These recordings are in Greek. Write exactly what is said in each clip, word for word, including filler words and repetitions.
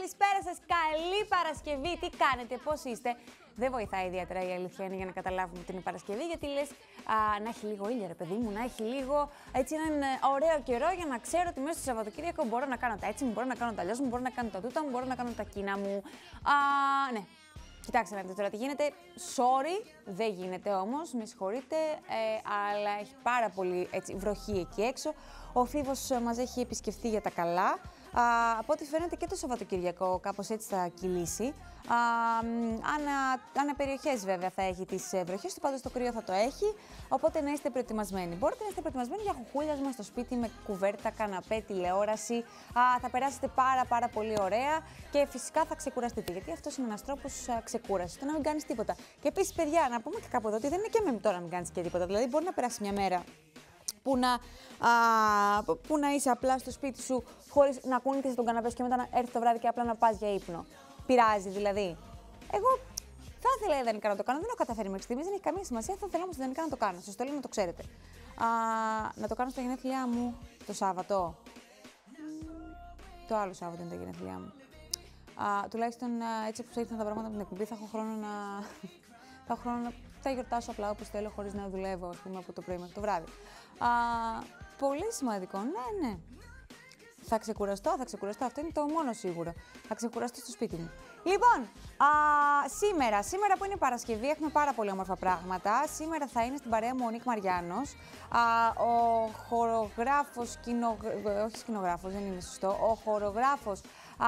καλησπέρα σας, καλή Παρασκευή. Τι κάνετε, πώς είστε? Δεν βοηθάει ιδιαίτερα η αλήθεια είναι για να καταλάβουμε ότι είναι Παρασκευή, γιατί λες α, να έχει λίγο ήλιο, ρε παιδί μου, να έχει λίγο έτσι έναν ωραίο καιρό για να ξέρω ότι μέσα στο Σαββατοκύριακο μπορώ να κάνω τα έτσι μου, μπορώ να κάνω τα αλλιώς μου, μπορώ να κάνω τα τούτα μου, μπορώ να κάνω τα κοινά μου. Α, ναι. Κοιτάξτε να δείτε τώρα τι γίνεται. Sorry, δεν γίνεται όμως, με συγχωρείτε, ε, αλλά έχει πάρα πολύ έτσι, βροχή εκεί έξω. Ο Φίβος μας έχει επισκεφτεί για τα καλά. Α, από ό,τι φαίνεται και το Σαββατοκυριακό κάπως έτσι θα κυλήσει. Α, ανα, ανα περιοχές βέβαια θα έχει τις βροχές του, πάντως το κρύο θα το έχει, οπότε να είστε προετοιμασμένοι. Μπορείτε να είστε προετοιμασμένοι για χουχούλιασμα στο σπίτι με κουβέρτα, καναπέ, τηλεόραση. Α, θα περάσετε πάρα πάρα πολύ ωραία και φυσικά θα ξεκουραστείτε, γιατί αυτός είναι ένας τρόπος ξεκούρασης, το να μην κάνεις τίποτα. Και επίσης παιδιά, να πούμε και κάπου εδώ ότι δεν είναι και με τώρα να μην κάνεις και τίποτα, δηλαδή μπορεί να περάσει μια μέρα που να, α, που να είσαι απλά στο σπίτι σου χωρίς να κουνείτεσαι στον καναπέ και μετά να έρθει το βράδυ και απλά να πας για ύπνο. Πειράζει δηλαδή. Εγώ θα ήθελα ιδανικά να το κάνω, δεν έχω καταφέρει μέχρι στιγμής, δεν έχει καμία σημασία, θα ήθελα όμως ιδανικά να το κάνω. Σας το λέω να το ξέρετε. Α, να το κάνω στα γενέθλιά μου το Σάββατο. Το άλλο Σάββατο είναι τα γενέθλιά μου. Α, τουλάχιστον έτσι όπως ήρθαν τα πράγματα από την εκπομπή θα έχω χρόνο να. θα έχω χρόνο να. Θα γιορτάσω απλά όπως θέλω, χωρίς να δουλεύω, ας πούμε, από το πρωί μέχρι το βράδυ. Α, πολύ σημαντικό, ναι, ναι. Θα ξεκουραστώ, θα ξεκουραστώ, αυτό είναι το μόνο σίγουρο. Θα ξεκουραστώ στο σπίτι μου. Λοιπόν, α, σήμερα, σήμερα που είναι Παρασκευή, έχουμε πάρα πολύ όμορφα πράγματα. Σήμερα θα είναι στην παρέα μου ο Νίκ Μαριάνος, α, ο χορογράφος, σκηνο... όχι σκηνογράφος, δεν είναι σωστό, ο χορογράφος, α,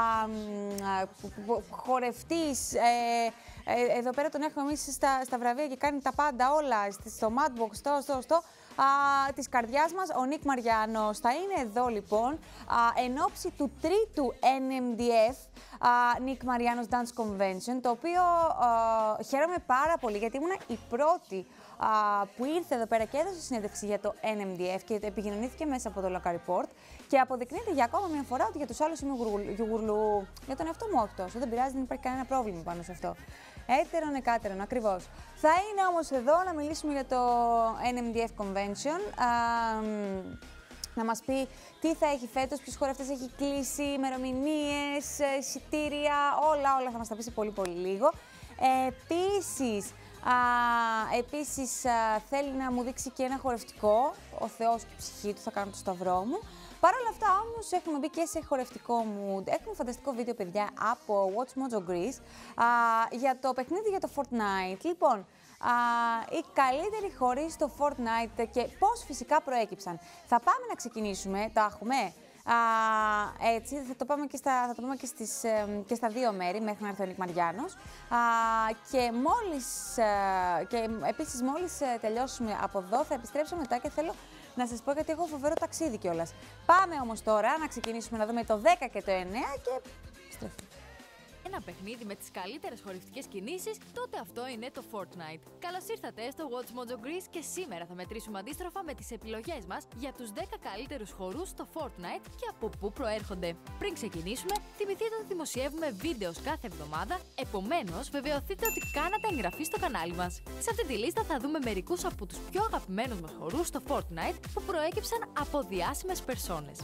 χορευτής, ε, ε, εδώ πέρα τον έχουμε εμείς στα, στα βραβεία και κάνει τα πάντα όλα, στο Madbox, στο, στο, στο, α, της καρδιάς μας, ο Νίκ Μαριάνος. Θα είναι εδώ λοιπόν, α, εν ώψη του τρίτου εν εμ ντι εφ, Νίκ Μαριάνος Dance Convention, το οποίο α, χαίρομαι πάρα πολύ, γιατί ήμουν η πρώτη α, που ήρθε εδώ πέρα και έδωσε συνέντευξη για το εν εμ ντι εφ και επικοινωνήθηκε μέσα από το Local Report και αποδεικνύεται για ακόμα μια φορά ότι για τους άλλους είμαι γουργουλού, για τον εαυτό μου όχι τόσο, δεν πειράζει, δεν υπάρχει κανένα πρόβλημα πάνω σε αυτό. Έτερον εκάτερον, ακριβώς. Θα είναι όμως εδώ να μιλήσουμε για το εν εμ ντι εφ Convention, α, να μας πει τι θα έχει φέτος, ποιους χορευτές έχει κλείσει, ημερομηνίες, εισιτήρια, όλα, όλα θα μας τα πει σε πολύ πολύ λίγο. Επίσης, α, επίσης α, θέλει να μου δείξει και ένα χορευτικό, ο Θεός και η ψυχή του, θα κάνω το σταυρό μου. Παρ' όλα αυτά όμως έχουμε μπει και σε χορευτικό mood. Έχουμε φανταστικό βίντεο, παιδιά, από Watch Mojo Greece α, για το παιχνίδι για το Fortnite. Λοιπόν, α, οι καλύτεροι χοροί στο Fortnite και πώς φυσικά προέκυψαν. Θα πάμε να ξεκινήσουμε, το έχουμε. Α, έτσι, θα το πάμε και στα, θα το πάμε και, στις, ε, και στα δύο μέρη μέχρι να έρθει ο Νίκ Μαριάνος. Α, και μόλις, ε, και επίσης μόλις ε, τελειώσουμε από εδώ θα επιστρέψω μετά και θέλω να σας πω γιατί έχω φοβερό ταξίδι κιόλας. Πάμε όμως τώρα να ξεκινήσουμε να δούμε το δέκα και το εννέα και στρέφουμε. Ένα παιχνίδι με τις καλύτερες χορευτικές κινήσεις, τότε αυτό είναι το Fortnite. Καλώς ήρθατε στο Watch Mojo Greece και σήμερα θα μετρήσουμε αντίστροφα με τις επιλογές μας για τους δέκα καλύτερους χορούς στο Fortnite και από πού προέρχονται. Πριν ξεκινήσουμε, θυμηθείτε ότι δημοσιεύουμε βίντεο κάθε εβδομάδα, επομένως βεβαιωθείτε ότι κάνατε εγγραφή στο κανάλι μας. Σε αυτή τη λίστα θα δούμε μερικούς από τους πιο αγαπημένους μας χορούς στο Fortnite που προέκυψαν από διάσημες περσόνες.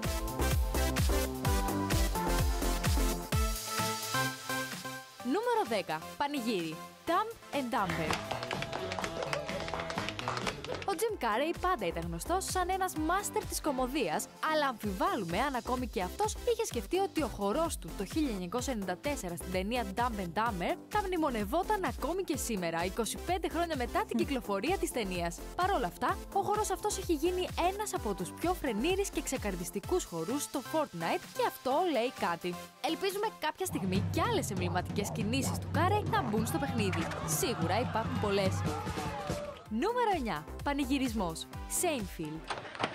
Νούμερο δέκα. Πανηγύρι. Dumb and Dumber. Ο Jim Carrey πάντα ήταν γνωστός σαν ένας μάστερ της κωμωδίας, αλλά αμφιβάλλουμε αν ακόμη και αυτός είχε σκεφτεί ότι ο χορός του το χίλια εννιακόσια ενενήντα τέσσερα στην ταινία Dumb and Dumber θα μνημονευόταν ακόμη και σήμερα, είκοσι πέντε χρόνια μετά την κυκλοφορία της ταινίας. Παρ' όλα αυτά, ο χορός αυτός έχει γίνει ένας από τους πιο φρενήρης και ξεκαρδιστικούς χορούς στο Fortnite και αυτό λέει κάτι. Ελπίζουμε κάποια στιγμή κι άλλες εμβληματικές κινήσεις του Carrey να μπουν στο παιχνίδι. Σίγουρα υπάρχουν πολλές. Νούμερο εννέα. Πανηγυρισμός. Seinfeld.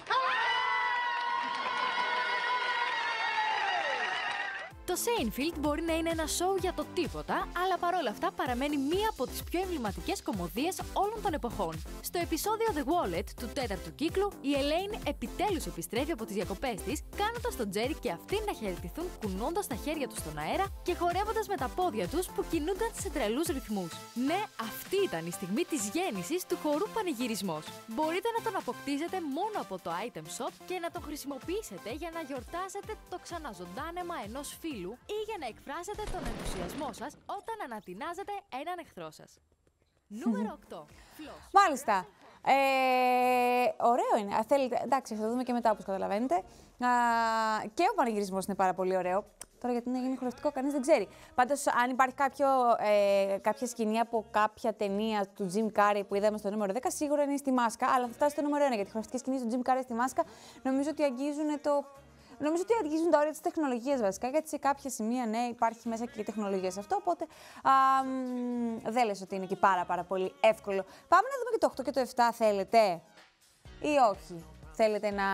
Το Seinfeld μπορεί να είναι ένα σοου για το τίποτα, αλλά παρόλα αυτά παραμένει μία από τις πιο εμβληματικές κωμωδίες όλων των εποχών. Στο επεισόδιο The Wallet του τέταρτου κύκλου, η Elaine επιτέλους επιστρέφει από τις διακοπές της, κάνοντας τον Jerry και αυτοί να χαιρετηθούν κουνώντας τα χέρια τους στον αέρα και χορεύοντας με τα πόδια τους που κινούνταν σε τρελούς ρυθμούς. Ναι, αυτή ήταν η στιγμή της γέννησης του χορού Πανηγυρισμός. Μπορείτε να τον αποκτήσετε μόνο από το Item Shop και να τον χρησιμοποιήσετε για να γιορτάσετε το ξαναζωντάνεμα ενός φίλου φίλου ή για να εκφράσετε τον ενθουσιασμό σας όταν ανατινάζετε έναν εχθρό σας. Νούμερο οκτώ. Φλος. Μάλιστα. Ε, ωραίο είναι. Α, θέλετε, εντάξει, θα το δούμε και μετά, όπως καταλαβαίνετε. Α, και ο πανηγυρισμός είναι πάρα πολύ ωραίο. Τώρα γιατί να γίνει χορευτικό, κανείς δεν ξέρει. Πάντως, αν υπάρχει κάποιο, ε, κάποια σκηνή από κάποια ταινία του Jim Carrey που είδαμε στο νούμερο δέκα, σίγουρα είναι στη μάσκα. Αλλά θα φτάσει στο νούμερο ένα, γιατί η χορευτική σκηνή του Jim Carrey στη μάσκα νομίζω ότι αγγίζουν το. Νομίζω ότι αγγίζουν τα όρια της τεχνολογίας βασικά, γιατί σε κάποια σημεία, ναι, υπάρχει μέσα και η τεχνολογία σε αυτό, οπότε α, μ, δεν λες ότι είναι και πάρα πάρα πολύ εύκολο. Πάμε να δούμε και το οκτώ και το επτά, θέλετε ή όχι, θέλετε να...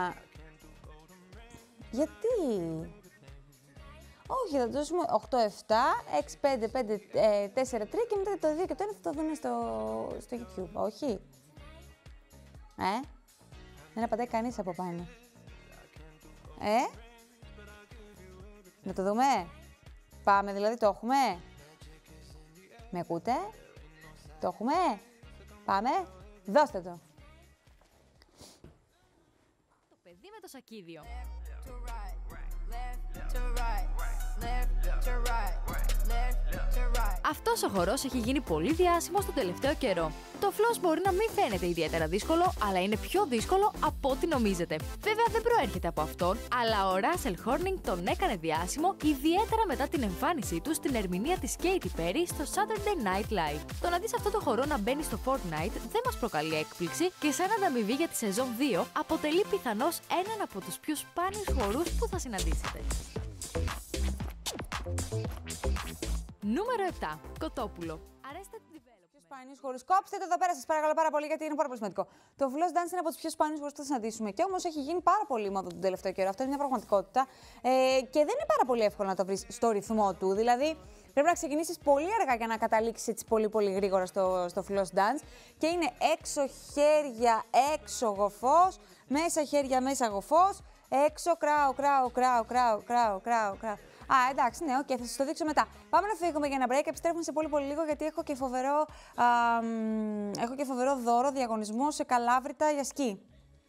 Γιατί... Όχι, θα δώσουμε οκτώ επτά, έξι πέντε πέντε τέσσερα τρία και μετά το δύο και το ένα θα το δούμε στο, στο YouTube, όχι. Ε, δεν απαντάει κανείς από πάνω. Ε, να το δούμε. Πάμε, δηλαδή το έχουμε. Με ακούτε. Το έχουμε. Πάμε. Δώστε το. Το παιδί με το σακίδιο. Αυτός ο χορός έχει γίνει πολύ διάσημος τον τελευταίο καιρό. Το φλος μπορεί να μην φαίνεται ιδιαίτερα δύσκολο, αλλά είναι πιο δύσκολο από ό,τι νομίζετε. Βέβαια δεν προέρχεται από αυτόν, αλλά ο Ράσελ Χόρνινγκ τον έκανε διάσημο ιδιαίτερα μετά την εμφάνισή του στην ερμηνεία της Katy Perry στο Saturday Night Live. Το να δεις αυτό το χορό να μπαίνει στο Fortnite δεν μας προκαλεί έκπληξη και σαν ανταμοιβή για τη σεζόν δύο αποτελεί πιθανώς έναν από τους πιο σπάνιους χορούς που θα συναντήσετε. Νούμερο επτά. Κοτόπουλο. Arrested Development. Πιο σπάνιους χορούς. Κόψτε το εδώ πέρα, σας παρακαλώ πάρα πολύ, γιατί είναι πάρα πολύ σημαντικό. Το Floss Dance είναι από τους πιο σπάνιους χορούς που θα συναντήσουμε. Και όμως έχει γίνει πάρα πολύ μόδα τον τελευταίο καιρό. Αυτό είναι μια πραγματικότητα. Ε, και δεν είναι πάρα πολύ εύκολο να το βρεις στο ρυθμό του. Δηλαδή, πρέπει να ξεκινήσεις πολύ αργά για να καταλήξεις έτσι πολύ πολύ γρήγορα στο, στο Floss Dance. Και είναι έξω χέρια, έξω γοφός, μέσα χέρια, μέσα γοφός, έξω κράου, κράου, κράου, κράου, κράου, κράου, κράου. Α, εντάξει, ναι, οκ, okay, θα σας το δείξω μετά. Πάμε να φύγουμε για ένα break, επιστρέφουμε σε πολύ πολύ λίγο, γιατί έχω και φοβερό, α, μ, έχω και φοβερό δώρο διαγωνισμό σε Καλάβρητα για σκι.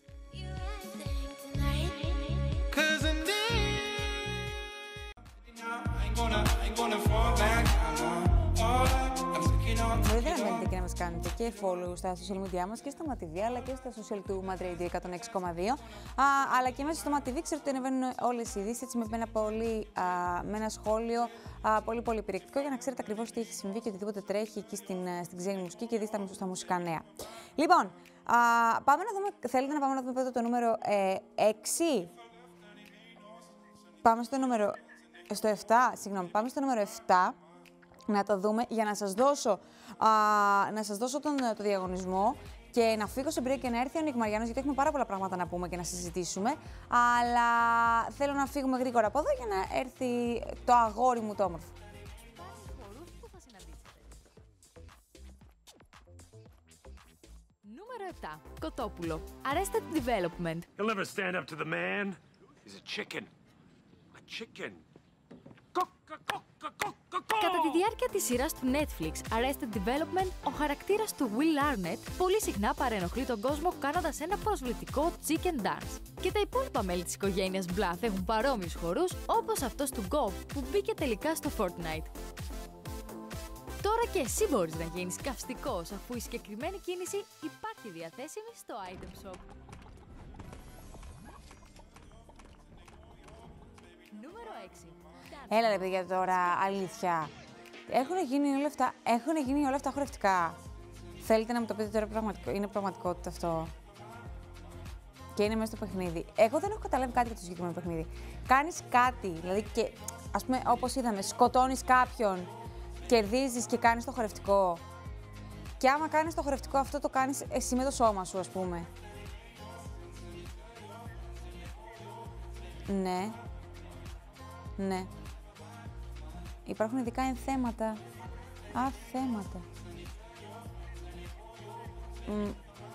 Μπορείτε να μπαίνετε και να μας κάνετε και follow στα social media μας και στα MadTV, αλλά και στα social του MadRadio εκατόν έξι κόμμα δύο. Α, αλλά και μέσα στο MadTV ξέρετε ότι ανεβαίνουν όλες οι ειδήσεις, έτσι με ένα, πολύ, α, με ένα σχόλιο α, πολύ πολύ περιεκτικό, για να ξέρετε ακριβώς τι έχει συμβεί και οτιδήποτε τρέχει εκεί στην, στην ξένη μουσική και δει στα, στα μουσικά νέα. Λοιπόν, α, πάμε να δούμε, θέλετε να πάμε να δούμε πρώτα το νούμερο ε, έξι. Πάμε στο νούμερο, στο επτά, συγγνώμη, πάμε στο νούμερο επτά. Να το δούμε για να σας δώσω, α, να σας δώσω τον, το διαγωνισμό και να φύγω σε break και να έρθει ο Νίκ Μαριάνος, γιατί έχουμε πάρα πολλά πράγματα να πούμε και να συζητήσουμε. Αλλά θέλω να φύγουμε γρήγορα από εδώ για να έρθει το αγόρι μου το όμορφο. Νούμερο επτά. Κοτόπουλο. Arrested Development. He'll never stand up to the man. He's a chicken. A chicken. Κατά τη διάρκεια της σειράς του Netflix Arrested Development, ο χαρακτήρας του Will Arnett πολύ συχνά παρενοχλεί τον κόσμο κάνοντας ένα προσβλητικό chicken dance. Και τα υπόλοιπα μέλη της οικογένειας Bluth έχουν παρόμοιους χορούς, όπως αυτός του Gob που μπήκε τελικά στο Fortnite. Τώρα και εσύ μπορείς να γίνεις καυστικός, αφού η συγκεκριμένη κίνηση υπάρχει διαθέσιμη στο Item Shop. Νούμερο έξι. Έλα ρε παιδιά τώρα, αλήθεια. Έχουν γίνει όλα αυτά, έχουν γίνει όλα αυτά χορευτικά. Θέλετε να μου το πείτε τώρα, πραγματικό, είναι πραγματικότητα αυτό. Και είναι μέσα στο παιχνίδι. Εγώ δεν έχω καταλάβει κάτι για το συγκεκριμένο παιχνίδι. Κάνεις κάτι, δηλαδή και ας πούμε όπως είδαμε, σκοτώνεις κάποιον, κερδίζεις και κάνεις το χορευτικό. Και άμα κάνεις το χορευτικό αυτό, το κάνεις εσύ με το σώμα σου, ας πούμε. Ναι. Ναι. Υπάρχουν ειδικά ενθέματα. Α, θέματα. Μ,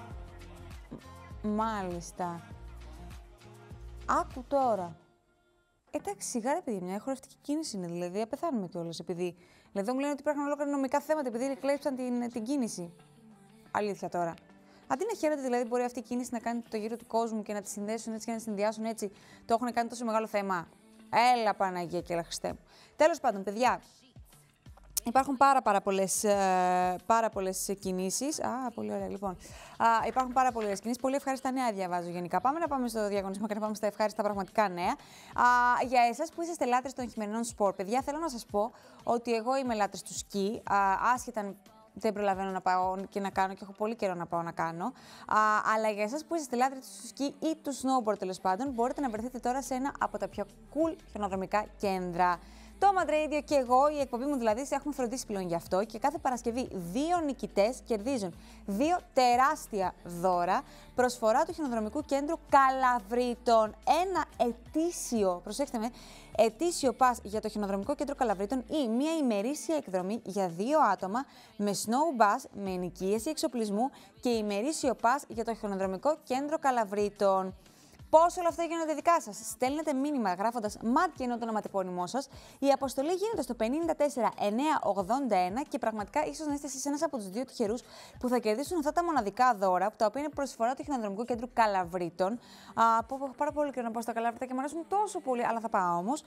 μάλιστα. Άκου τώρα. Εντάξει, σιγά ρε παιδί, μια χορευτική κίνηση είναι, δηλαδή, θα πεθάνουμε κιόλας επειδή... Δηλαδή, μου λένε ότι υπάρχουν ολόκληρα νομικά θέματα επειδή κλέψαν την, την κίνηση. Αλήθεια τώρα. Αντί να χαίρεται, δηλαδή, μπορεί αυτή η κίνηση να κάνει το γύρο του κόσμου και να τη συνδέσουν έτσι και να τη συνδυάσουν έτσι, το έχουν κάνει τόσο μεγάλο θέμα. Έλα Παναγία και έλα Χριστέ μου. Τέλος πάντων, παιδιά, υπάρχουν πάρα, πάρα πολλές, πάρα πολλές κινήσεις. Α, πολύ ωραία, λοιπόν. Α, υπάρχουν πάρα πολλές κινήσεις. Πολύ ευχάριστα νέα διαβάζω γενικά. Πάμε να πάμε στο διαγωνισμό και να πάμε στα ευχάριστα πραγματικά νέα. Α, για εσάς που είσαστε λάτρες των χειμερινών σπορ, παιδιά, θέλω να σας πω ότι εγώ είμαι λάτρης του σκι. Α, άσχετα δεν προλαβαίνω να πάω και να κάνω και έχω πολύ καιρό να πάω να κάνω. Α, αλλά για εσάς που είστε λάτρες του σκι ή του snowboard τέλος πάντων, μπορείτε να βρεθείτε τώρα σε ένα από τα πιο cool χιονοδρομικά κέντρα. Το Mad Radio και εγώ, η εκπομπή μου δηλαδή, έχουμε φροντίσει πλέον γι' αυτό και κάθε Παρασκευή δύο νικητές κερδίζουν δύο τεράστια δώρα. Προσφορά του χιονοδρομικού κέντρου Καλαβρίτων. Ένα ετήσιο, προσέξτε με, ετήσιο πας για το χιονοδρομικό κέντρο Καλαβρίτων ή μια ημερήσια εκδρομή για δύο άτομα με snow bus, με ενοικίαση εξοπλισμού και ημερήσιο πας για το χιονοδρομικό κέντρο Καλαβρίτων. Πώς όλα αυτά γίνονται δικά σας? Στέλνετε μήνυμα γράφοντας ΜΑΤ και ενώ το ονοματεπώνυμό σας. Η αποστολή γίνεται στο πενήντα τέσσερα εννιακόσια ογδόντα ένα και πραγματικά ίσως να είστε εσείς ένας από τους δύο τυχερούς που θα κερδίσουν αυτά τα μοναδικά δώρα, τα οποία είναι προσφορά του χιονοδρομικού κέντρου Καλαβρίτων. Α, που έχω πάρα πολύ καιρό να πάω στα Καλαβρίτα και μου αρέσουν τόσο πολύ, αλλά θα πάω όμως.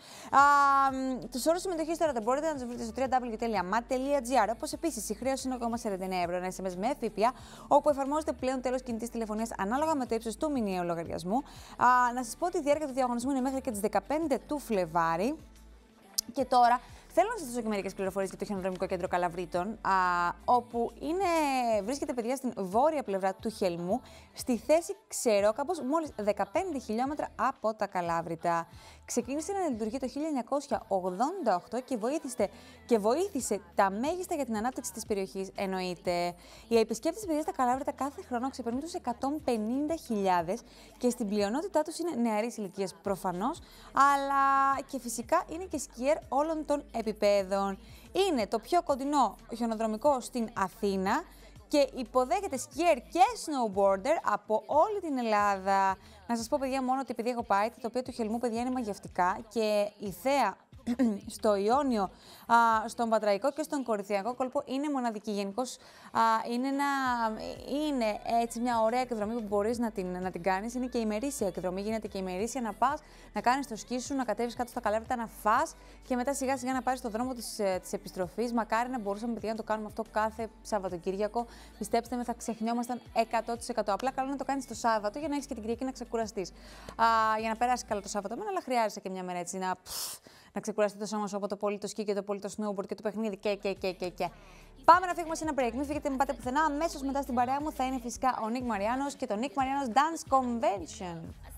Τους όρους συμμετοχής τώρα δεν μπορείτε να τους βρείτε στο double-u double-u double-u τελεία mat τελεία gr. Όπως επίσης η χρέωση είναι ακόμα σαράντα εννέα ευρώ, ένα ες εμ ες με ΦΠΑ, όπου εφαρμόζεται πλέον τέλος κινητής τηλεφωνίας ανάλογα με το ύψος του μηνιαίου λογαριασμού. Α, να σας πω ότι η διάρκεια του διαγωνισμού είναι μέχρι και τις δεκαπέντε του Φλεβάρι. Και τώρα θέλω να σας δώσω και μερικές πληροφορίες για το χιονοδρομικό κέντρο Καλαβρίτων, α, όπου είναι, βρίσκεται, παιδιά, στην βόρεια πλευρά του Χελμού, στη θέση Ξερόκαμπος, μόλις δεκαπέντε χιλιόμετρα από τα Καλάβρητα. Ξεκίνησε να λειτουργεί το χίλια εννιακόσια ογδόντα οκτώ και βοήθησε, και βοήθησε τα μέγιστα για την ανάπτυξη της περιοχής, εννοείται. Οι επισκέπτες, παιδιά, στα Καλάβρητα κάθε χρόνο ξεπερνούν τους εκατόν πενήντα χιλιάδες και στην πλειονότητά τους είναι νεαρής ηλικίας προφανώς, αλλά και φυσικά είναι και σκιέρ όλων των επιπέδων. Είναι το πιο κοντινό χιονοδρομικό στην Αθήνα και υποδέχεται σκιέρ και snowboarder από όλη την Ελλάδα. Να σας πω, παιδιά, μόνο ότι επειδή έχω πάει, τα τοπία του Χελμού, παιδιά, είναι μαγευτικά και η θέα στο Ιόνιο, α, στον Πατραϊκό και στον Κορινθιακό κόλπο είναι μοναδική. Γενικώς είναι, ένα, είναι έτσι μια ωραία εκδρομή που μπορείς να την, να την κάνεις. Είναι και ημερήσια εκδρομή. Γίνεται και ημερήσια να πας, να κάνεις το σκι σου, να κατέβεις κάτω στα Καλάβρητα, να φας και μετά σιγά σιγά να πάρεις το δρόμο της, της επιστροφής. Μακάρι να μπορούσαμε, παιδιά, να το κάνουμε αυτό κάθε Σαββατοκύριακο. Πιστέψτε με, θα ξεχνιόμασταν εκατό τοις εκατό. Απλά καλό να το κάνεις το Σάββατο για να έχεις και την Κυριακή να ξεκουραστείς. Α, για να περάσει καλά το Σάββατο, αλλά χρειάζεσαι και μια μέρα έτσι να. Να ξεκουραστεί το σώμα σου από το πολύ το σκι και το πολύ το snowboard και το παιχνίδι και, και, και, και, και. Πάμε να φύγουμε σε ένα break. Μην φύγετε, μην πάτε πουθενά. Αμέσως μετά στην παρέα μου θα είναι φυσικά ο Νίκ Μαριάνος και το Νίκ Μαριάνος Dance Convention.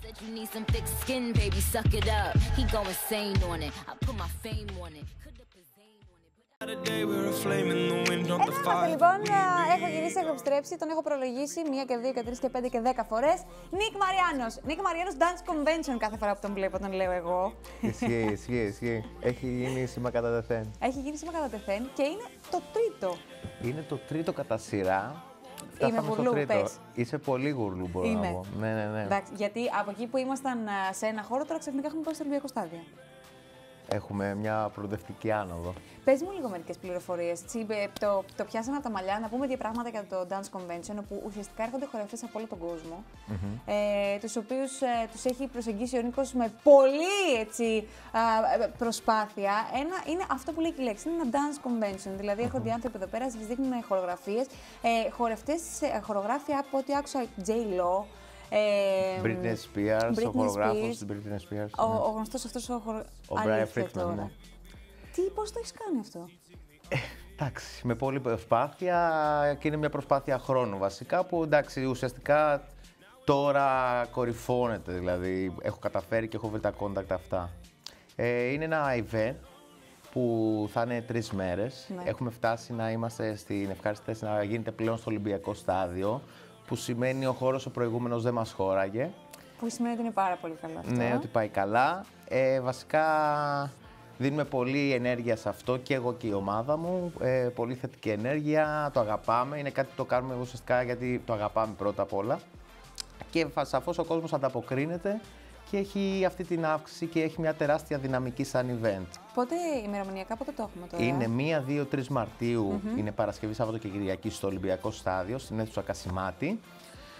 Είμαστε λοιπόν, έχω γυρίσει, έχω επιστρέψει, τον έχω προλογίσει μία και δύο και τρεις και πέντε και δέκα φορές. Νίκ Μαριάνος, Νίκ Μαριάνος Dance Convention κάθε φορά που τον βλέπω, τον λέω εγώ. Ισχύει, ισχύει, ισχύει. Έχει γίνει σήμα κατά τεθέν. Έχει γίνει σήμα κατά τεθέν και είναι το τρίτο. Είναι το τρίτο κατά σειρά. Είμαι γουρλού, πες. Είσαι πολύ γουρλού, μπορώ Είμαι. να πω. Ναι, ναι, ναι. Εντάξει, γιατί από εκεί που ήμασταν σε ένα χώρο, τώρα ξαφνικά έχουμε πάει στο Ολυμπιακό Στάδιο. Έχουμε μια προοδευτική άνοδο. Πες μου λίγο μερικές πληροφορίες. Το, το πιάσαμε από τα μαλλιά, να πούμε δύο πράγματα για το Dance Convention, όπου ουσιαστικά έρχονται χορευτές από όλο τον κόσμο, mm-hmm. ε, τους οποίους ε, τους έχει προσεγγίσει ο Νίκος με πολύ έτσι, ε, προσπάθεια. Ένα, είναι αυτό που λέει και η λέξη, είναι ένα Dance Convention, δηλαδή mm-hmm. έρχονται οι άνθρωποι εδώ πέρα, σας δείχνουν χορογραφίες, ε, χορευτές, χορογράφια από ό,τι άκουσα, J-Lo, Ε, Britney Spears, Britney ο χορογράφος της Britney Spears. Ο, ναι. ο γνωστός αυτός ο χορογράφος. Ο Brian Friedman, ναι. Τι, πώς το έχεις κάνει αυτό? Ε, εντάξει, με πολλή προσπάθεια και είναι μια προσπάθεια χρόνου βασικά που εντάξει ουσιαστικά τώρα κορυφώνεται, δηλαδή έχω καταφέρει και έχω βρει τα contact αυτά. Ε, είναι ένα event που θα είναι τρεις μέρες. Ναι. Έχουμε φτάσει να είμαστε στην ευχάριστη θέση να γίνεται πλέον στο Ολυμπιακό Στάδιο, που σημαίνει ο χώρος ο προηγούμενος δεν μας χώραγε. Που σημαίνει ότι είναι πάρα πολύ καλά αυτό. Ναι, ότι πάει καλά. Ε, βασικά δίνουμε πολύ ενέργεια σε αυτό και εγώ και η ομάδα μου. Ε, πολύ θετική ενέργεια, το αγαπάμε. Είναι κάτι που το κάνουμε ουσιαστικά γιατί το αγαπάμε πρώτα απ' όλα. Και σαφώς ο κόσμος ανταποκρίνεται και έχει αυτή την αύξηση και έχει μια τεράστια δυναμική σαν event. Πότε ημερομηνιακά, πότε το έχουμε τώρα? Είναι μία, δύο, τρεις Μαρτίου, mm-hmm. είναι Παρασκευή, Σάββατο και Κυριακή στο Ολυμπιακό Στάδιο, στην αίθουσα Κασιμάτη.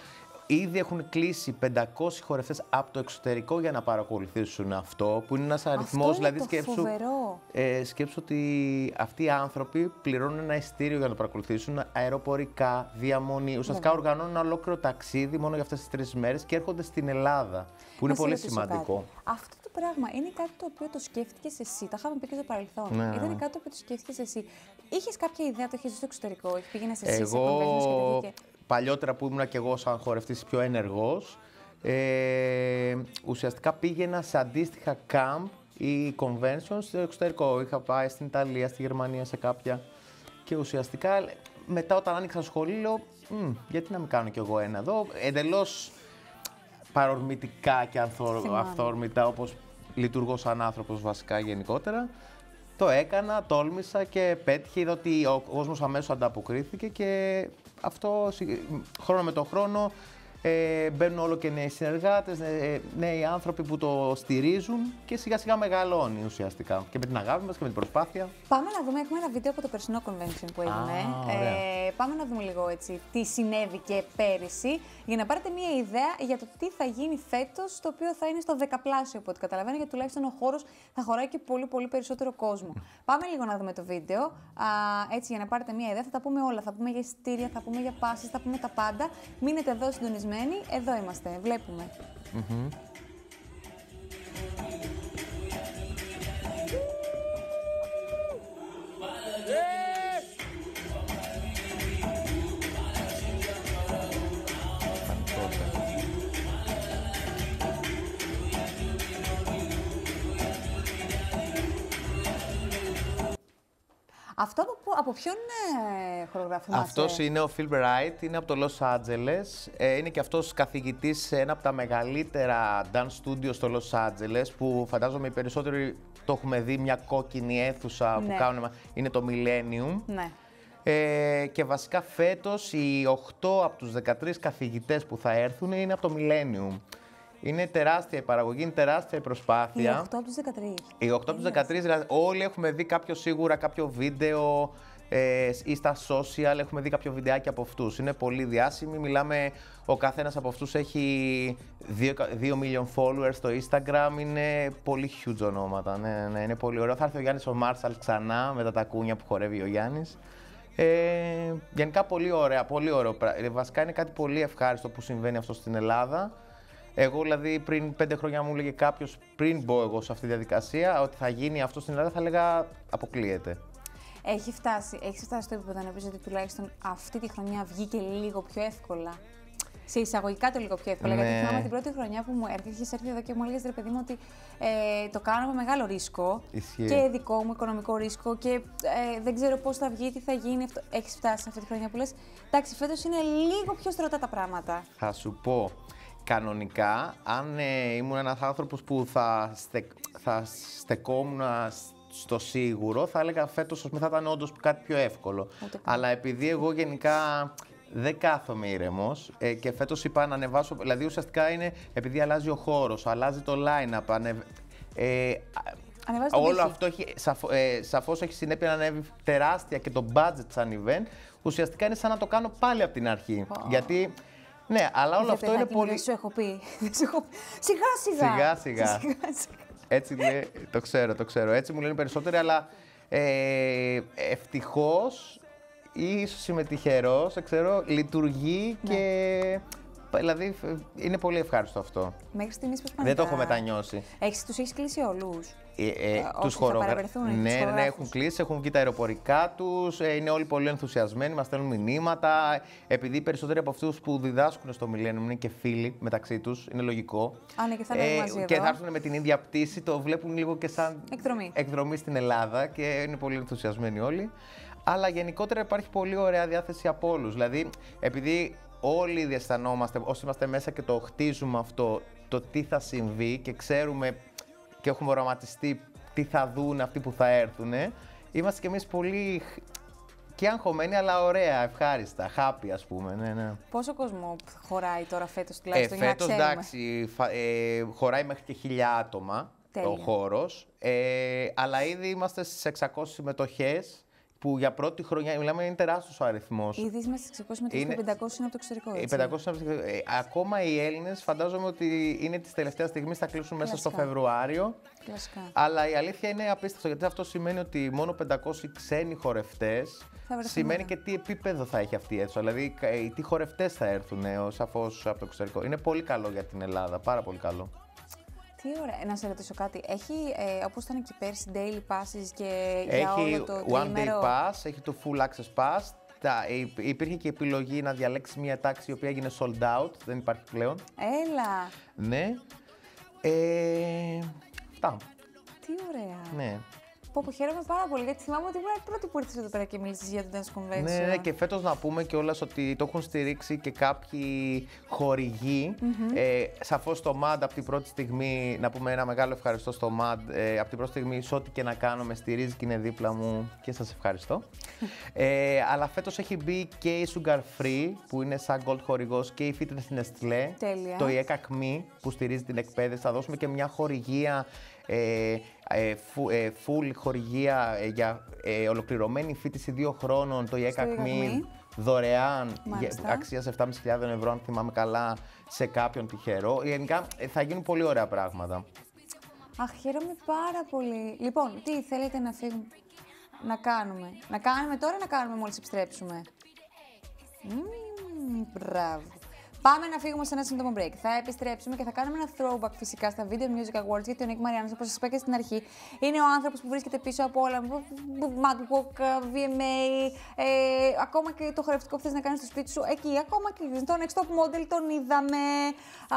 ήδη έχουν κλείσει πεντακόσιοι χορευτές από το εξωτερικό για να παρακολουθήσουν αυτό, που είναι ένας αριθμός, αυτό είναι δηλαδή το σκέψου, φοβερό. ε, σκέψου ότι αυτοί οι άνθρωποι πληρώνουν ένα ειστήριο για να το παρακολουθήσουν, αεροπορικά, διαμονή, ουσιαστικά Βέβαια. οργανώνουν ένα ολόκληρο ταξίδι μόνο για αυτές τις τρεις μέρες και έρχονται στην Ελλάδα, που είναι Να σε πολύ ρωτήσω σημαντικό. κάτι. Αυτό το πράγμα είναι κάτι το οποίο το σκέφτηκες εσύ. Τα είχαμε πει και στο παρελθόν. Ναι. Ήταν κάτι το οποίο το σκέφτηκες εσύ. Είχες κάποια ιδέα, το είχες δει στο εξωτερικό, πήγαινες εσύ σε Εγώ conventions και τέτοια. παλιότερα που ήμουν και εγώ σαν χορευτής πιο ενεργός, ε, ουσιαστικά πήγαινα σε αντίστοιχα camp ή conventions στο εξωτερικό. Είχα πάει στην Ιταλία, στη Γερμανία, σε κάποια. Και ουσιαστικά μετά όταν άνοιξα σχολείο, λέω, «Μμ, γιατί να μην κάνω κι εγώ ένα εδώ». Εντελώς παρορμητικά και ανθο- Θυμάμαι. αυθόρμητα, όπως λειτουργώ σαν άνθρωπος βασικά γενικότερα. Το έκανα, τόλμησα και πέτυχε. Είδα ότι ο κόσμος αμέσως ανταποκρίθηκε και αυτό συ- χρόνο με το χρόνο ε, μπαίνουν όλο και νέοι συνεργάτες, νέ- νέοι άνθρωποι που το στηρίζουν και σιγά σιγά μεγαλώνει ουσιαστικά. Και με την αγάπη μας και με την προσπάθεια. Πάμε να δούμε, έχουμε ένα βίντεο από το περσινό convention που έγινε. Α, ωραία. ε, πάμε να δούμε λίγο έτσι τι συνέβη και πέρυσι, για να πάρετε μία ιδέα για το τι θα γίνει φέτος, το οποίο θα είναι στο δεκαπλάσιο από ό,τι καταλαβαίνω, γιατί τουλάχιστον ο χώρος θα χωράει και πολύ πολύ περισσότερο κόσμο. Πάμε λίγο να δούμε το βίντεο, α, έτσι για να πάρετε μία ιδέα. Θα τα πούμε όλα, θα πούμε για εισιτήρια, θα πούμε για πάσες, θα πούμε τα πάντα. Μείνετε εδώ συντονισμένοι, εδώ είμαστε, βλέπουμε. Αυτό από, πού- από ποιον ε, χορογράφο θυμάσαι? Αυτός είναι ο Phil Bright, είναι από το Los Angeles. Ε, είναι και αυτός καθηγητής σε ένα από τα μεγαλύτερα dance studio στο Los Angeles, που φαντάζομαι οι περισσότεροι το έχουμε δει, μια κόκκινη αίθουσα Ναι. που κάνουν, είναι το Millennium. Ναι. Ε, και βασικά φέτος οι οκτώ από τους δεκατρείς καθηγητές που θα έρθουν είναι από το Millennium. Είναι τεράστια η παραγωγή, είναι τεράστια η Οι προσπάθεια. οκτώ από τους δεκατρείς. Οι οκτώ από τους δεκατρείς, δηλαδή όλοι έχουμε δει κάποιο σίγουρα κάποιο βίντεο ε, ή στα social, έχουμε δει κάποιο βιντεάκι από αυτούς. Είναι πολύ διάσημοι, μιλάμε, ο καθένας από αυτούς έχει δύο million followers στο Instagram, είναι πολύ huge ονόματα, ναι, ναι, είναι πολύ ωραίο. Θα έρθει ο Γιάννης ο Μάρσαλ ξανά με τα τακούνια που χορεύει ο Γιάννης. Ε, γενικά πολύ ωραία, πολύ ωραίο. πρα- ε, Βασικά είναι κάτι πολύ ευχάριστο που συμβαίνει αυτό στην Ελλάδα. Εγώ δηλαδή πριν πέντε χρόνια μου έλεγε κάποιο, πριν μπω εγώ σε αυτή τη διαδικασία, ότι θα γίνει αυτό στην Ελλάδα, θα έλεγα αποκλείεται. Έχει φτάσει, έχει φτάσει στο επίπεδο να πεις ότι τουλάχιστον αυτή τη χρονιά βγήκε λίγο πιο εύκολα. Σε εισαγωγικά το λίγο πιο εύκολα. Ναι. Γιατί θυμάμαι την πρώτη χρονιά που μου έρχεσαι έρθει εδώ και μου έλεγε ρε παιδί μου ότι ε, το κάνω με μεγάλο ρίσκο. Ισχύει. Και δικό μου οικονομικό ρίσκο και ε, δεν ξέρω πώς θα βγει, τι θα γίνει. Έχει φτάσει σε αυτή τη χρονιά που λες. Εντάξει, φέτος είναι λίγο πιο στρωτά τα πράγματα. Θα σου πω, κανονικά, αν ε, ήμουν ένας άνθρωπος που θα, στε, θα στεκόμουν στο σίγουρο, θα έλεγα φέτος ότι θα ήταν όντως κάτι πιο εύκολο. Ούτε καν. Αλλά επειδή εγώ γενικά δεν κάθομαι ήρεμος ε, και φέτος είπα να ανεβάσω, δηλαδή ουσιαστικά είναι επειδή αλλάζει ο χώρος, αλλάζει το line-up, ανεβ... ε, Ανεβάζει τον όλο πύχη. αυτό έχει, σαφ, ε, σαφώς έχει συνέπεια να ανέβει τεράστια και το budget σαν event. Ουσιαστικά είναι σαν να το κάνω πάλι από την αρχή. Wow. Γιατί, ναι, αλλά όλο Ρε αυτό είναι παιδάκι μου, πολύ... Δεν σου έχω πει. Δεν σου έχω πει. Σιγά σιγά. Σιγά σιγά. Σιγά, σιγά. Έτσι λέει, το ξέρω, το ξέρω. Έτσι μου λένε περισσότεροι, αλλά ε, ευτυχώς ή ίσως είμαι τυχερός, δεν ξέρω, λειτουργεί Ναι. και... Δηλαδή, είναι πολύ ευχάριστο αυτό. Μέχρι στιγμής πώς πάνε Δεν το τα- έχω μετανιώσει. Έχεις, τους έχεις κλείσει όλους. Ε, ε, όσοι τους θα χορογρα- παραβρεθούν, τους Ναι, ναι, ναι, χορογράφους. έχουν κλείσει, έχουν βγει τα αεροπορικά τους, ε, είναι όλοι πολύ ενθουσιασμένοι, μας στέλνουν μηνύματα. Επειδή οι περισσότεροι από αυτούς που διδάσκουν στο Millennium είναι και φίλοι μεταξύ τους, είναι λογικό. Α, ναι, και θα είναι μαζί και εδώ. θα έρθουν με την ίδια πτήση, το βλέπουν λίγο και σαν Εκδρομή. εκδρομή στην Ελλάδα και είναι πολύ ενθουσιασμένοι όλοι. Αλλά γενικότερα υπάρχει πολύ ωραία διάθεση από όλους. Δηλαδή, επειδή όλοι διαισθανόμαστε, όσοι είμαστε μέσα και το χτίζουμε αυτό, το τι θα συμβεί και ξέρουμε και έχουμε οραματιστεί τι θα δουν αυτοί που θα έρθουν, είμαστε κι εμείς πολύ και αγχωμένοι, αλλά ωραία, ευχάριστα, happy ας πούμε. Ναι, ναι. Πόσο κόσμο χωράει τώρα φέτος Ε, τουλάχιστον για να φέτος, ξέρουμε. εντάξει, φα- ε, χωράει μέχρι και χίλια άτομα Τέλεια. ο χώρος, ε, αλλά ήδη είμαστε στις εξακόσιες συμμετοχές. που για πρώτη χρονιά, μιλάμε, είναι τεράστιος ο αριθμός. Ήδη είμαστε εξακόσιοι συμμετέχοντες και πεντακόσιοι είναι από το εξωτερικό. Οι πεντακόσιοι είναι από το εξωτερικό. Ακόμα οι Έλληνες φαντάζομαι ότι είναι της τελευταίας στιγμής, θα κλείσουν μέσα Κλασικά. στο Φεβρουάριο. Κλασικά. Αλλά η αλήθεια είναι απίστευτο, γιατί αυτό σημαίνει ότι μόνο πεντακόσιοι ξένοι χορευτές σημαίνει και τι επίπεδο θα έχει αυτή η αίθουσα. Δηλαδή, τι χορευτές θα έρθουν ε, σαφώς από το εξωτερικό. Είναι πολύ καλό για την Ελλάδα, πάρα πολύ καλό. Τι ωραία. Να σε ρωτήσω κάτι. Έχει, ε, όπως ήταν και πέρσι, daily passes και για Έχει όλο το one τρίμερο? day pass, έχει το full access pass. Τα, υ- υπήρχε και επιλογή να διαλέξει μια τάξη η οποία έγινε sold out, δεν υπάρχει πλέον. Έλα. Ναι. Ε, αυτά. Τι ωραία. Ναι. Πω, πω, χαίρομαι πάρα πολύ, γιατί θυμάμαι ότι ήμουν η πρώτη που ήρθες εδώ πέρα και μίλησες για το Dance Convention. Ναι, ναι, και φέτος να πούμε κιόλας ότι το έχουν στηρίξει και κάποιοι χορηγοί. Mm-hmm. Ε, σαφώς το μαντ από την πρώτη στιγμή, να πούμε ένα μεγάλο ευχαριστώ στο μαντ, ε, από την πρώτη στιγμή σε ό,τι και να κάνω με στηρίζει και είναι δίπλα μου και σας ευχαριστώ. ε, αλλά φέτος έχει μπει και η Sugar Free που είναι σαν gold χορηγός και η Fitness Nestlé. Τέλεια. Το ΙΕΚΑΚΜΗ που στηρίζει την εκπαίδευση. Θα δώσουμε και μια χορηγία. Ε, ε, φου, ε, full χορηγία ε, για ε, ολοκληρωμένη φοιτηση δύο χρόνων, το ΙΕΚΑΚΜΗ δωρεάν, για, αξίας επτά χιλιάδες πεντακόσια ευρώ, αν θυμάμαι καλά, σε κάποιον τυχερό. Γενικά ε, θα γίνουν πολύ ωραία πράγματα. Αχ, χαίρομαι πάρα πολύ. Λοιπόν, τι θέλετε να φύγουμε, να κάνουμε, να κάνουμε τώρα ή να κάνουμε μόλις επιστρέψουμε? Μμμ, μπράβο. Πάμε να φύγουμε σε ένα σύντομο break. Θα επιστρέψουμε και θα κάνουμε ένα throwback φυσικά στα Video Music Awards, γιατί ο Νίκ Μαριάννης, όπως σας είπα και στην αρχή, είναι ο άνθρωπος που βρίσκεται πίσω από όλα. MadWalk, βι εμ έι, ε, ακόμα και το χορευτικό που θες να κάνεις στο σπίτι σου. Εκεί, ακόμα και το Next Top Model τον είδαμε. Α,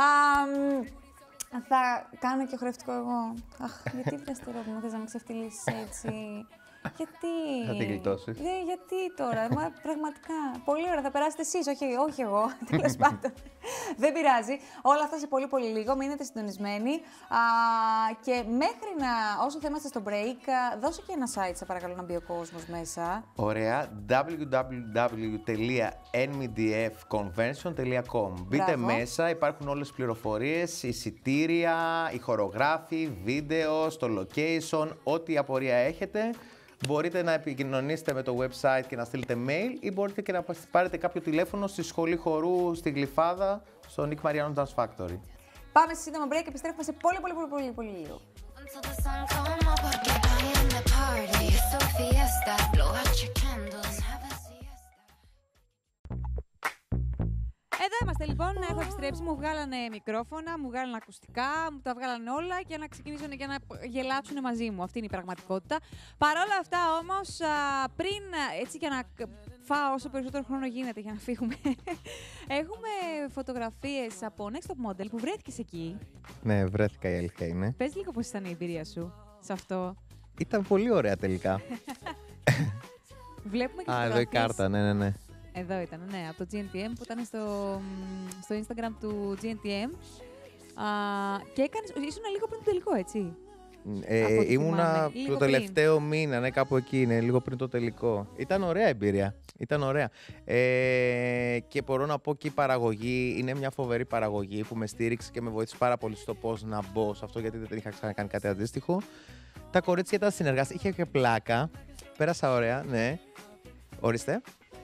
θα κάνω και χορευτικό εγώ. Αχ, γιατί βρες το ρόλο μου, θες να με ξεφτυλίσεις έτσι? Γιατί. Θα την γλιτώσεις. Ναι, γιατί τώρα, μα πραγματικά. Πολύ ωραία, θα περάσετε εσείς, όχι, όχι εγώ. Τέλος πάντων. Δεν πειράζει. Όλα αυτά σε πολύ πολύ λίγο. Μείνετε συντονισμένοι. Α, και μέχρι να, όσο θα είμαστε στο break, α, δώσε και ένα site, σε παρακαλώ, να μπει ο κόσμος μέσα. Ωραία. double-u double-u double-u τελεία εν μι ντι εφ convention τελεία com. Μπείτε μέσα, υπάρχουν όλες τις πληροφορίες, εισιτήρια, οι χορογράφοι, βίντεο, στο location, ό,τι απορία έχετε. Μπορείτε να επικοινωνήσετε με το website και να στείλετε mail ή μπορείτε και να πάρετε κάποιο τηλέφωνο στη Σχολή Χορού στη Γλυφάδα, στο Nick Mariano Dance Factory. Πάμε σε σύντομο break και επιστρέφουμε σε πολύ πολύ πολύ πολύ, πολύ λίγο. Εδώ είμαστε λοιπόν, έχω επιστρέψει, μου βγάλανε μικρόφωνα, μου βγάλανε ακουστικά, μου τα βγάλανε όλα για να ξεκινήσουν και να γελάψουν μαζί μου. Αυτή είναι η πραγματικότητα. Παρ' όλα αυτά όμως, πριν έτσι για να φάω όσο περισσότερο χρόνο γίνεται για να φύγουμε, έχουμε φωτογραφίες από Next Top Model που βρέθηκες εκεί. Ναι, βρέθηκα, η αλήθεια είναι. Πες λίγο πώς ήταν η εμπειρία σου σε αυτό. Ήταν πολύ ωραία τελικά. Βλέπουμε και Α, εδώ η κάρτα, ναι, ναι, ναι. Εδώ ήταν, ναι, από το τζι εν τι εμ που ήταν στο, στο Instagram του τζι εν τι εμ. Α, και έκανες, ήσουν λίγο πριν το τελικό, έτσι. Ε, ήμουνα το τελευταίο πριν. μήνα, ναι, κάπου εκεί είναι, λίγο πριν το τελικό. Ήταν ωραία εμπειρία. Ήταν ωραία. Ε, και μπορώ να πω και η παραγωγή είναι μια φοβερή παραγωγή που με στήριξε και με βοήθησε πάρα πολύ στο πώς να μπω σε αυτό, γιατί δεν είχα ξανακάνει κάτι αντίστοιχο. Τα κορίτσια ήταν συνεργάσεις, είχε και πλάκα. Πέρασα ωραία, ναι. Ορίστε.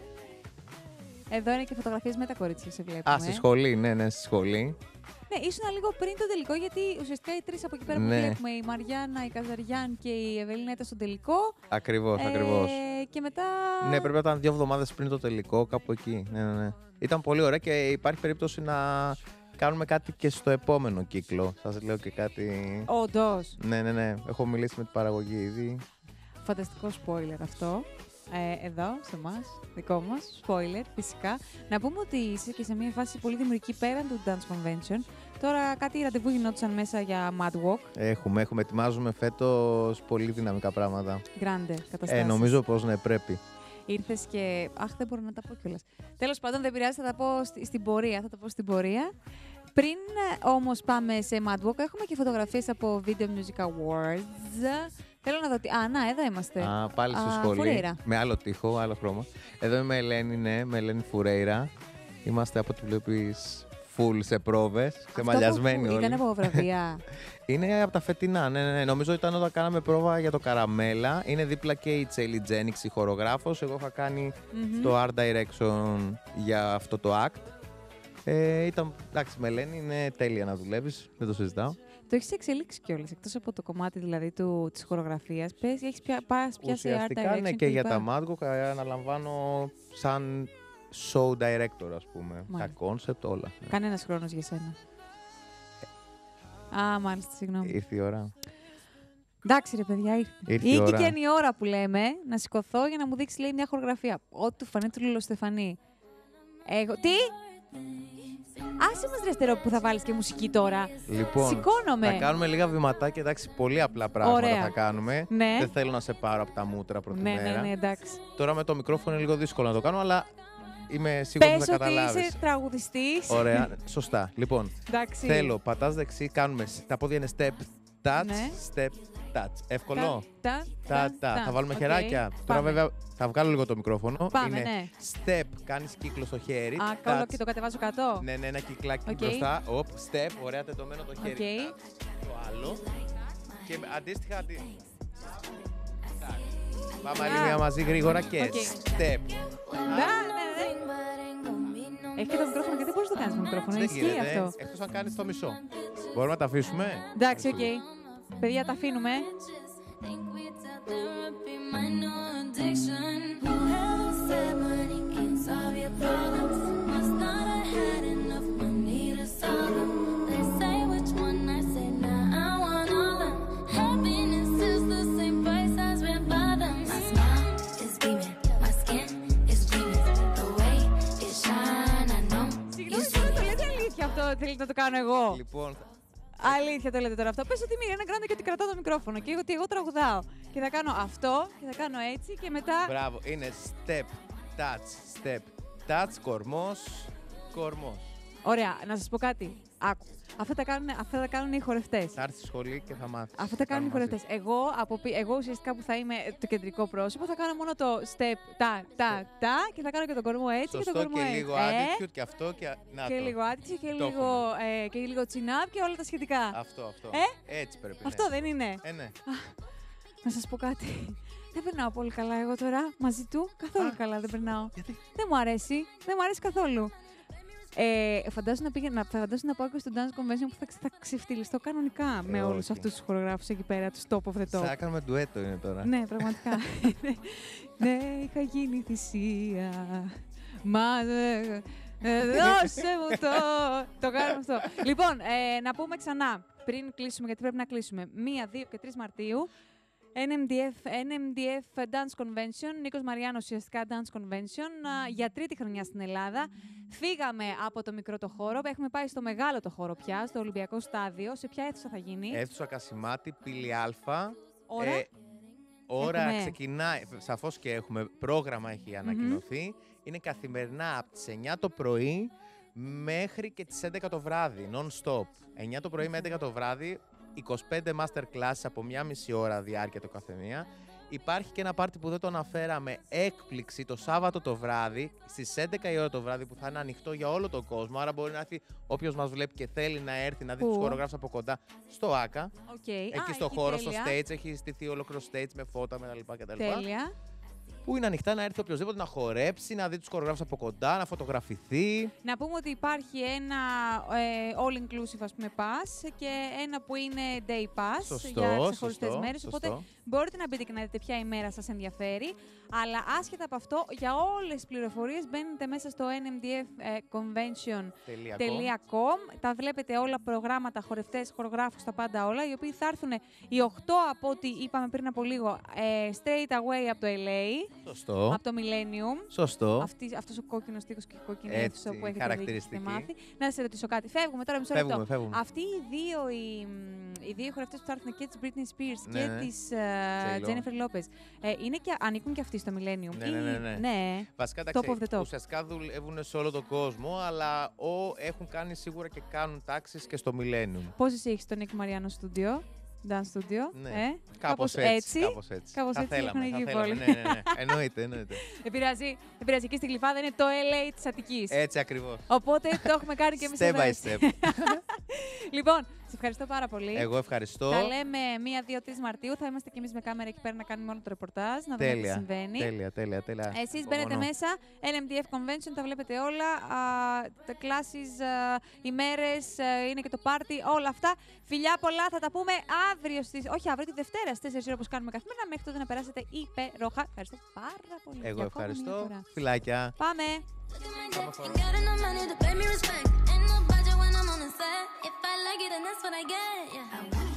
Εδώ είναι και φωτογραφίες με τα κορίτσια, σε βλέπουμε. Α, στη σχολή, ναι, ναι, στη σχολή. Ναι, ήσουν λίγο πριν το τελικό, γιατί ουσιαστικά οι τρεις από εκεί πέρα ναι. που βλέπουμε, η Μαριάννα, η Καζαριάν και η Ευελίνα ήταν στο τελικό. Ακριβώς, ε, ακριβώς. Και μετά. Ναι, πρέπει να ήταν δύο εβδομάδες πριν το τελικό, κάπου εκεί. Ναι, ναι, ναι. Ήταν πολύ ωραία και υπάρχει περίπτωση να κάνουμε κάτι και στο επόμενο κύκλο. Σας λέω και κάτι. Όντως. Ναι, ναι, ναι. Έχω μιλήσει με την παραγωγή ήδη. Φανταστικό spoiler αυτό. Ε, εδώ, σε εμάς, δικό μας, spoiler, φυσικά. Να πούμε ότι είσαι και σε μια φάση πολύ δημιουργική πέραν του Dance Convention. Τώρα κάτι ραντεβού γινόντουσαν μέσα για MadWalk. Έχουμε, έχουμε. Ετοιμάζουμε φέτος πολύ δυναμικά πράγματα. Grande, καταστάσεις. Ε, νομίζω πως ναι, πρέπει. Ήρθες και. Αχ, δεν μπορώ να τα πω κιόλας. Τέλος πάντων, δεν πειράζει, θα τα πω στην πορεία. Θα τα πω στην πορεία. Πριν όμως πάμε σε MadWalk, έχουμε και φωτογραφίες από Video Music Awards. Θέλω να δω τι. Α, να, εδώ είμαστε. Α, πάλι στη σχολή. Φουρέιρα. Με άλλο τοίχο, άλλο χρώμα. Εδώ είμαι Ελένη, ναι, με Ελένη Φουρέιρα. Είμαστε από ό,τι βλέπεις full σε πρόβες, ξεμαλιασμένοι όλοι. Ήταν από βραβεία. Είναι από τα φετινά, ναι, ναι, ναι. Νομίζω ήταν όταν κάναμε πρόβα για το Καραμέλα. Είναι δίπλα και η Τσέλι Τζένιξ, η χορογράφος. Εγώ είχα κάνει Mm-hmm. το art direction για αυτό το act. Ε, ήταν, εντάξει, με λένε, είναι τέλεια να δουλεύεις, δεν το συζητάω. Το έχεις εξελίξει κιόλας, εκτός από το κομμάτι δηλαδή του, της χορογραφίας. Πες, έχεις πια, πας πια σε art Ουσιαστικά, direction ναι, και για κλπ. τα Mad Dog αναλαμβάνω σαν show director, ας πούμε. Μάλιστα. Τα concept, όλα. Ναι. Κανένας χρόνος για σένα. Α, μάλιστα, συγγνώμη. Ήρθε η ώρα. Εντάξει, ρε παιδιά, ήρθε. Ήρθε η Ήκε ώρα. και είναι η ώρα που λέμε να σηκωθώ για να μου δείξει, λέει, μια χορογραφία. Ό,τι του φανεί του Λιλοστεφανή. Εγώ. Τι! Άσε μας, ρε Στερό, που θα βάλεις και μουσική τώρα. Λοιπόν, Σηκώνομαι. θα κάνουμε λίγα βηματάκια, εντάξει, πολύ απλά πράγματα Ωραία. θα κάνουμε. Ναι. Δεν θέλω να σε πάρω από τα μούτρα πρώτη Ναι, μέρα. ναι, ναι, εντάξει. Τώρα με το μικρόφωνο είναι λίγο δύσκολο να το κάνω, αλλά είμαι σίγουρος Πες ότι θα ότι καταλάβεις. είσαι τραγουδιστής. Ωραία, σωστά. Λοιπόν, Εντάξει. θέλω, πατάς δεξί, κάνουμε, τα πόδια είναι step, touch, Ναι. step, touch. Εύκολο. Τα, Τα, τα. Θα βάλουμε Οκ. χεράκια. Τώρα Πάμε. βέβαια θα βγάλω λίγο το μικρόφωνο. Πάμε, είναι ναι. step, κάνεις κύκλο στο χέρι. Α, touch. κόλλο και το κατεβάζω κάτω. Ναι, ναι, ένα κυκλάκι Οκ. μπροστά. Οπ, step, ωραία τεντωμένο το χέρι. Οκ. Touch, το άλλο. Και αντίστοιχα. αντι- Εντάξει. Πάμε άλλη Α. μία μαζί γρήγορα και Οκ. step. Ναι, ναι, ναι. Έχει και το μικρόφωνο και δεν μπορείς να το κάνεις με μικρόφωνο. Δεν Ισχύει γίνεται, αυτό. εκτός αν κάνεις το μισό. Μπορούμε να τα αφήσουμε. Εντάξει, οκ. Παιδιά, τα αφήνουμε. Συγγνώμη, τώρα το λέτε αλήθεια αυτό, θέλετε να το κάνω εγώ. Λοιπόν, Αλήθεια το λέτε τώρα αυτό. Πες ότι είμαι ένα Grande και ότι κρατάω το μικρόφωνο και ότι εγώ τραγουδάω. Και θα κάνω αυτό και θα κάνω έτσι και μετά. μπράβο, είναι step, touch, step, touch, κορμός, κορμός. Ωραία, να σας πω κάτι. Άκου. Αυτά τα κάνουν, αυτά τα κάνουν οι χορευτές. Θα έρθεις στη σχολή και θα μάθεις. Αυτά τα κάνουν οι Κάνουμε χορευτές. Εγώ, από, πι- εγώ ουσιαστικά που θα είμαι το κεντρικό πρόσωπο, θα κάνω μόνο το step, τα, τα, τα και θα κάνω και τον κορμό έτσι και Σωστό τον κορμό και έτσι. λίγο Ε, attitude και αυτό και να και το. λίγο attitude και Το λίγο, ε, και λίγο chin up και όλα τα σχετικά. Αυτό, αυτό. Ε? Έτσι πρέπει. Αυτό ναι. δεν είναι. Ε, ναι. Να σας πω κάτι. Δεν περνάω πολύ καλά εγώ τώρα μαζί του. Καθόλου Α. καλά δεν περνάω. Γιατί? Δεν μου αρέσει. Δεν μου αρέσει καθόλου. Ε, φαντάζομαι να, πήγαινα, φαντάζομαι να πάω και στο dance convention που θα, ξε- θα ξεφτυλιστώ κανονικά με Ε, όλους όχι. αυτούς τους χορογράφους εκεί πέρα, τους top of the top. Θα έκαναμε ντουέτο είναι τώρα. Ναι, πραγματικά. Ναι, είχα γίνει θυσία. Μα ε, ε, δώσε μου το. Το κάνουμε αυτό. Λοιπόν, ε, να πούμε ξανά πριν κλείσουμε, γιατί πρέπει να κλείσουμε. μία, δύο και τρεις Μαρτίου. εν εμ ντι εφ, εν εμ ντι εφ Dance Convention, Νίκος Μαριάνος ουσιαστικά Dance Convention, α, για τρίτη χρονιά στην Ελλάδα. Φύγαμε από το μικρό το χώρο, έχουμε πάει στο μεγάλο το χώρο πια, στο Ολυμπιακό Στάδιο. Σε ποια αίθουσα θα γίνει? Αίθουσα Κασιμάτη, πύλη Α. Ώρα? Ε, ώρα Έχουμε. ξεκινάει, σαφώς και έχουμε, πρόγραμμα έχει ανακοινωθεί. Είναι καθημερινά από τις εννιά το πρωί μέχρι και τις έντεκα το βράδυ, non-stop. εννιά το πρωί με έντεκα το βράδυ, είκοσι πέντε master classes από μία μισή ώρα διάρκεια το καθεμία. Υπάρχει και ένα πάρτι που δεν το αναφέραμε, έκπληξη το Σάββατο το βράδυ, στις έντεκα η ώρα το βράδυ, που θα είναι ανοιχτό για όλο τον κόσμο. Άρα μπορεί να έρθει όποιος μας βλέπει και θέλει να έρθει να δει Πού? τους χορογράφους από κοντά στο ΆΚΑ. Οκ. Εκεί Α, στο εκεί, χώρο, τέλεια. στο stage, έχει στηθεί ολόκληρο stage με φώτα με τα λοιπά κτλ. Τέλεια. Που είναι ανοιχτά να έρθει οποιοδήποτε να χορέψει, να δει τους χορογράφους από κοντά, να φωτογραφηθεί. Να πούμε ότι υπάρχει ένα ε, all-inclusive, ας πούμε, pass και ένα που είναι day pass Σωστό, για ξεχωριστές σωστό, μέρες. σωστό. Οπότε μπορείτε να μπείτε και να δείτε ποια ημέρα σας ενδιαφέρει. Αλλά άσχετα από αυτό, για όλες τις πληροφορίες μπαίνετε μέσα στο εν εμ ντι εφ convention τελεία com. Τα βλέπετε όλα, προγράμματα, χορευτές, χορογράφους, τα πάντα όλα, οι οποίοι θα έρθουν οι οκτώ από ό,τι είπαμε πριν από λίγο, ε, straight away από το ελ έι, Σωστό. από το Millennium. Σωστό. Αυτή, αυτός ο κόκκινος τοίχος και η κόκκινη Έτσι, αίθουσα που έχετε δει και χαρακτηριστική. έχετε μάθει. Να σε ρωτήσω κάτι. Φεύγουμε τώρα μισό Φεύγουμε, λεπτό. φεύγουμε. Αυτοί οι δύο, οι, μ, οι δύο χορευτές που θα έρθουν και της Britney Spears Ναι, και ναι. της ε, J-Lo. Jennifer Lopez, ε, είναι και, ανήκουν και αυτοί στο Millennium? Ναι, ή- ναι, ναι, ναι. ναι. Βασικά, Top of the εντάξει, top. ουσιαστικά δουλεύουν σε όλο τον κόσμο, αλλά ο, έχουν κάνει σίγουρα και κάνουν τάξεις και στο Millennium. Πώς εσύ έχεις τον Νίκο Μαριάνο στο στούντιο? Dance Studio. Ναι. Ε, Κάπως έτσι. Κάπως έτσι. Κάπως Θα έτσι θέλαμε, έχουν θα εκεί θέλαμε, πολύ. ναι, ναι, ναι. Εννοείται, εννοείται. Επηρεάζει, επηρεάζει εκεί στην Γλυφάδα, είναι το ελ έι της Αττικής. Έτσι ακριβώς. Οπότε το έχουμε κάνει και εμείς Step εδώ. by step. Λοιπόν, σε ευχαριστώ πάρα πολύ. Εγώ ευχαριστώ. Τα λέμε μία, δύο, τρεις Μαρτίου. Θα είμαστε κι εμείς με κάμερα εκεί πέρα να κάνουμε όλο το ρεπορτάζ, να δούμε τι Τέλεια. συμβαίνει. Τέλεια, τέλεια, τέλεια. Εσείς μπαίνετε Υπομονώ. μέσα, εν εμ ντι εφ Convention, τα βλέπετε όλα. Α, τα classes, α, ημέρες, α, είναι και το πάρτι, όλα αυτά. Φιλιά πολλά, θα τα πούμε αύριο, στις, όχι αύριο, τη Δευτέρα στις τέσσερις ώρα όπως κάνουμε καθημερινά. Μέχρι τότε να περάσετε υπέροχα. Ευχαριστώ πάρα πολύ. Εγώ για ακόμα μια ευχαριστώ. φορά. Φιλάκια. Πάμε! Ain't got enough money to pay me respect. Ain't no budget when I'm on the set. If I like it, then that's what I get. Yeah.